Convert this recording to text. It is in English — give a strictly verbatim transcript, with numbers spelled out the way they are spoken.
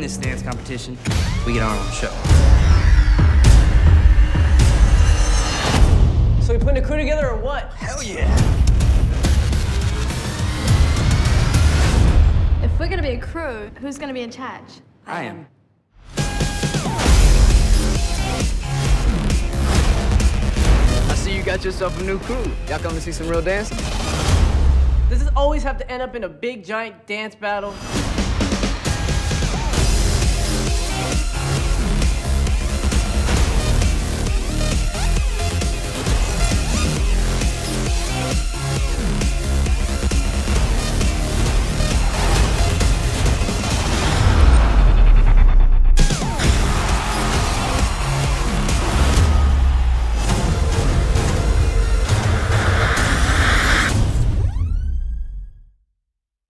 this dance competition, we get our own show. So we putting a crew together or what? Hell yeah! If we're gonna be a crew, who's gonna be in charge? I am. I see you got yourself a new crew. Y'all come to see some real dancing? Does this always have to end up in a big, giant dance battle?